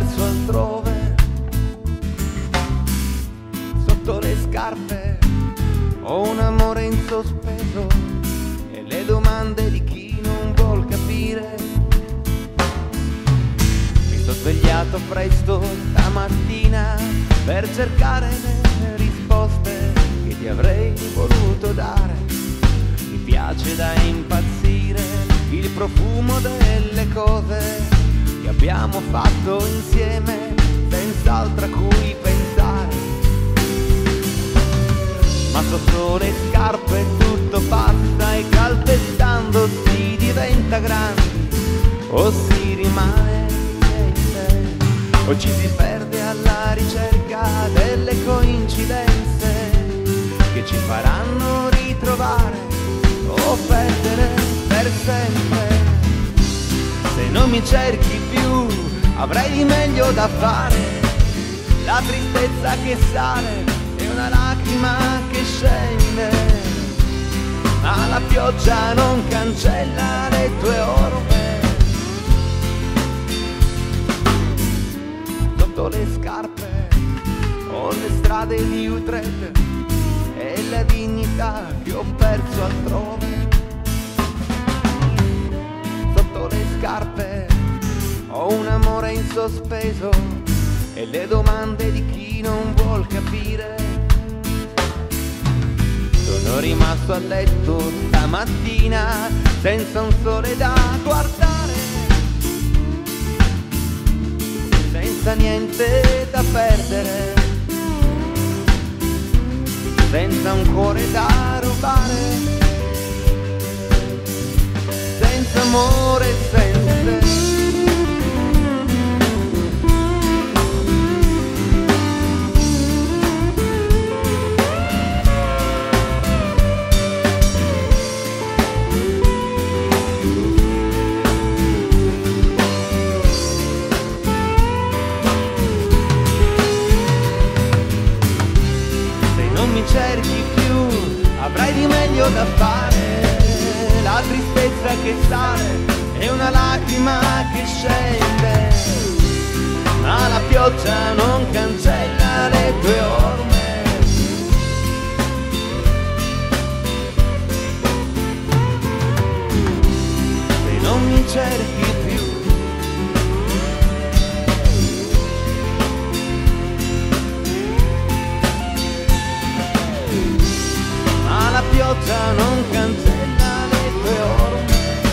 perso altrove. Sotto le scarpe ho un amore in sospeso e le domande di chi non vuol capire. Mi sono svegliato presto stamattina per cercare le risposte che ti avrei voluto dare. Mi piace da impazzire il profumo delle cose che abbiamo fatto insieme, senz'altro a cui pensare. Ma sotto le scarpe tutto passa e calpestando si diventa grandi, o si rimane niente, o ci si perde alla ricerca delle coincidenze che ci faranno ritrovare o perdere per sempre. Se non mi cerchi più avrai di meglio da fare. La tristezza che sale è una lacrima che scende, ma la pioggia non cancella le tue orme. Sotto le scarpe ho le strade di Utrecht e la dignità che ho perso altrove. Sotto le scarpe ho un amore in sospeso e le domande di chi non vuol capire. Sono rimasto a letto stamattina senza un sole da guardare, senza niente da perdere, senza un cuore da rubare, senza amore, senza te. Cerchi più avrai di meglio da fare. La tristezza che sale è una lacrima che scende, ma la pioggia non cancella le tue orme. Se non mi cerchi più la pioggia non cancella le tue orme.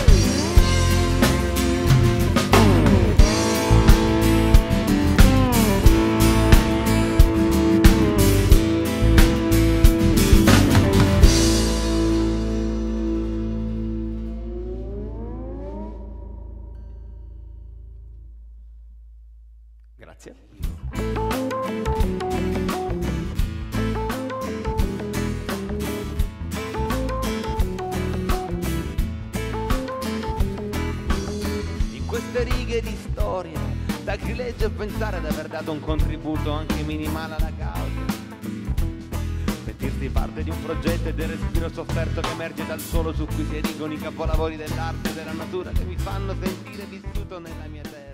Grazie. Queste righe di storia, sacrilegio pensare ad aver dato un contributo anche minimale alla causa. Sentirsi parte di un progetto e del respiro sofferto che emerge dal suolo su cui si erigono i capolavori dell'arte e della natura che mi fanno sentire vissuto nella mia terra.